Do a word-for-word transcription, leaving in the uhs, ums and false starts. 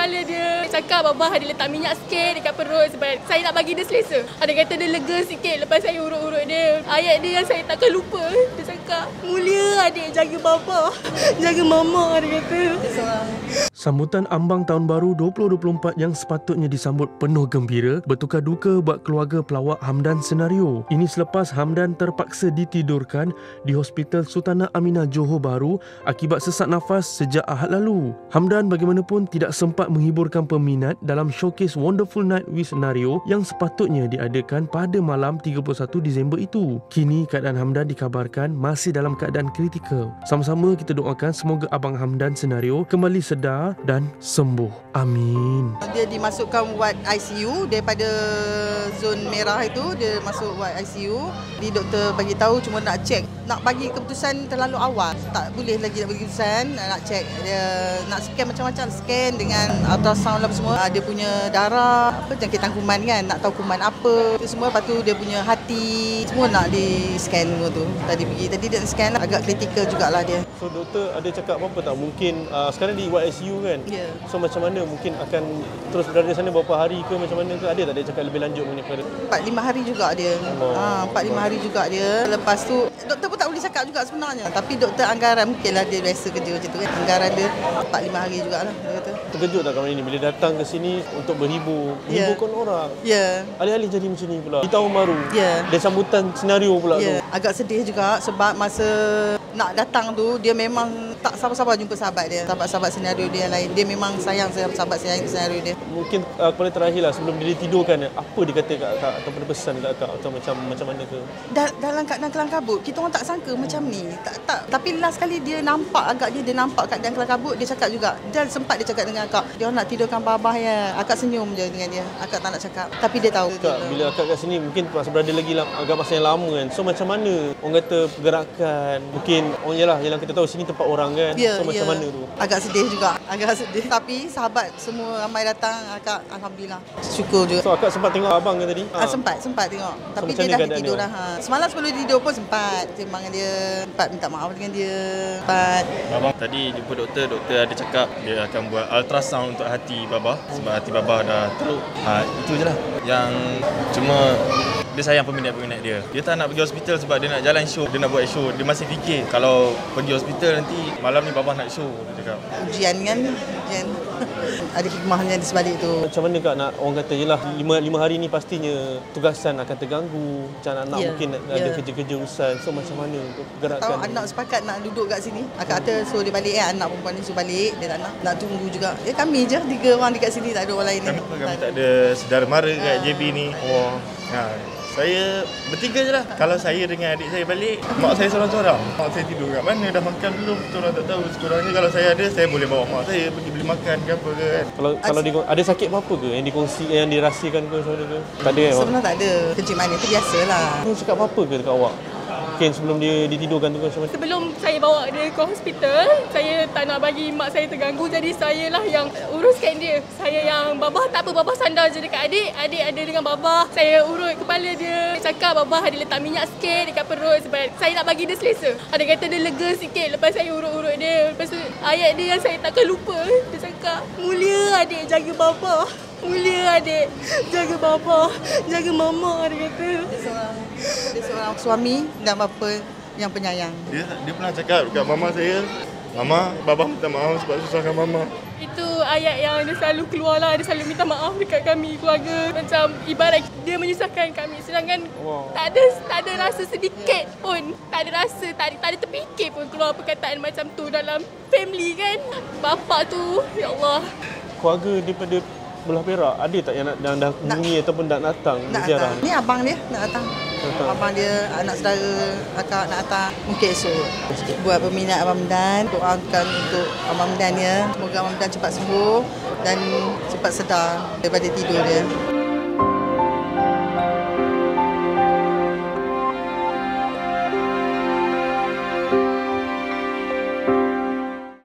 kepala dia. Dia cakap Abah ada letak minyak sikit dekat perut sebab saya nak bagi dia selesa. Ada kata dia lega sikit lepas saya urut-urut dia. Ayat dia yang saya takkan lupa. Dia cakap, mulia adik jaga bapa, jaga mama, dia kata. Sambutan ambang tahun baru dua ribu dua puluh empat yang sepatutnya disambut penuh gembira bertukar duka buat keluarga pelawak Hamdan Senario. Ini selepas Hamdan terpaksa ditidurkan di Hospital Sultanah Aminah Johor Bahru akibat sesak nafas sejak Ahad lalu. Hamdan bagaimanapun tidak sempat menghiburkan peminat dalam showcase Wonderful Night with Senario yang sepatutnya diadakan pada malam tiga puluh satu Disember itu. Kini keadaan Hamdan dikabarkan masih dalam keadaan kritikal. Sama-sama kita doakan semoga Abang Hamdan Senario kembali sedar dan sembuh. Amin. Dia dimasukkan ward I C U daripada zon merah itu, dia masuk ward I C U. Di doktor bagi tahu cuma nak cek, nak bagi keputusan terlalu awal. Tak boleh lagi nak bagi keputusan, nak cek dia, nak scan macam-macam, scan dengan ultrasound lah semua. Dia punya darah, apa jangkitan kuman kan, nak tahu kuman apa. Itu semua, lepas tu dia punya hati, semua nak di scan semua tu. Tadi pergi, tadi dia scan agak kritikal jugalah dia. So doktor ada cakap apa-apa tak? Mungkin uh, sekarang di ward I C U kan? Ya. Yeah. So macam mana? Mungkin akan terus berada di sana berapa hari ke macam mana ke? Ada tak dia cakap lebih lanjut mengenai perkara? empat lima hari juga dia. Oh. Ha, empat lima hari juga dia. Lepas tu doktor pun tak boleh cakap juga sebenarnya. Tapi doktor anggaran mungkinlah dia biasa kerja macam tu kan. Anggaran dia empat lima hari jugalah dia kata. Terkejut tak kamu ini bila datang ke sini untuk berhibur, Yeah. menghiburkan orang? Ya. Yeah. Alih-alih jadi macam ni pula. Di tahun baru. Ya. Yeah. Dan sambutan senario pula Ya. Yeah. tu. Agak sedih juga sebab masa nak datang tu dia memang tak sabar-sabar jumpa sahabat dia. Sahabat-sahabat senario dia yang lain. Dia memang sayang sahabat senario dia. Mungkin uh, kepala terakhir lah sebelum dia ditidurkan, apa dia kata kat akak ataupun pesan kat akak atau macam macam mana ke? Da- dalam keadaan kelang kabut, kita orang tak sangka macam ni. Tak tak tapi last kali dia nampak agaknya dia nampak keadaan kelang kabut, dia cakap juga. Dan sempat dia cakap dengan akak, dia orang nak tidurkan babah ya. Akak senyum je dengan dia. Akak tak nak cakap. Tapi dia tahu. Kak, bila akak kat sini mungkin masa berada lagi lah, agak masa yang lama kan. So macam mana orang kata pergerakan, mungkin orang yalah yalah kita tahu sini tempat orang kan. Yeah, so macam yeah. mana tu? Agak sedih juga. Agak sedih. Tapi sahabat semua ramai datang, akak alhamdulillah. Syukur juga. So akak sempat tengok abang ke tadi? Ha. Ah, sempat, sempat tengok. Tapi macam dia mana dah keadaan tidur dia? dah. Ha. Semalam sebelum tidur pun sempat sembang dengan dia. Sempat minta maaf dengan dia. Sempat. Babah tadi jumpa doktor, doktor ada cakap dia akan buat ultrasound untuk hati babah sebab hati babah dah teruk. Ha, itu je lah. Yang cuma dia sayang peminat-peminat dia. Dia tak nak pergi hospital sebab dia nak jalan show, dia nak buat show. Dia masih fikir kalau pergi hospital nanti malam ni babah nak show, dia cakap. Ujian kan, ujian. Ada hikmahnya di sebalik tu. Macam mana kak nak orang kata je lah lima, lima hari ni pastinya tugasan akan terganggu. Macam anak Yeah, mungkin yeah. ada kerja-kerja urusan. So macam mana untuk pergerakan? Tahu anak sepakat nak duduk kat sini. Akak kata suruh dia balik kan, anak perempuan ni suruh balik. Dia tak nak. Nak tunggu juga. Ya kami je, tiga orang dekat sini, tak ada orang lain. Kenapa kami tak ada saudara mara kat J B ni? Oh. Ha, saya bertiga je lah. Kalau saya dengan adik saya balik, mak saya seorang-seorang. Mak saya tidur kat mana, dah makan belum, kita orang tak tahu. Sekurangnya kalau saya ada, saya boleh bawa mak saya pergi beli makan ke apa ke kan. Kalau kalau di, ada sakit apa-apa ke yang dikongsi, yang dirahsiakan ke macam mana ke? Tak ada kan? Sebenarnya tak ada. Kencing manis tu biasalah. Dia cakap apa-apa ke dekat awak? Mungkin sebelum dia ditidurkan tu ke macam mana? Sebelum saya bawa dia ke hospital, saya tak nak bagi mak saya terganggu. Jadi saya lah yang uruskan dia. Saya yang babah tak apa, babah sandar je dekat adik. Adik ada dengan babah. Saya urut kepala dia. Dia cakap babah ada letak minyak sikit dekat perut sebab saya nak bagi dia selesa. Ada kata dia lega sikit lepas saya urut-urut dia. Lepas tu ayat dia yang saya takkan lupa. Dia cakap, mulia adik jaga babah. Mulia adik jaga bapa, jaga mama, dia kata. Dia seorang, dia seorang suami dan bapa yang penyayang. Dia dia pernah cakap dekat mama saya, Mama, babah minta maaf sebab susahkan mama. Itu ayat yang dia selalu keluar lah. Dia selalu minta maaf dekat kami, keluarga. Macam ibarat dia menyusahkan kami. Sedangkan wow. tak ada tak ada rasa sedikit pun. Tak ada rasa, tak ada, tak ada terfikir pun keluar perkataan macam tu dalam family kan. Bapa tu, ya Allah. Keluarga daripada belah Perak, ada tak yang nak, yang dah hubungi ataupun nak datang? Nak datang. Ni abang dia nak datang. Datang. Abang dia, anak saudara, akak nak datang. Mungkin esok. Buat peminat Abang Hamdan, doakan untuk Abang Hamdan ya. Semoga Abang Hamdan cepat sembuh dan cepat sedar daripada tidur dia.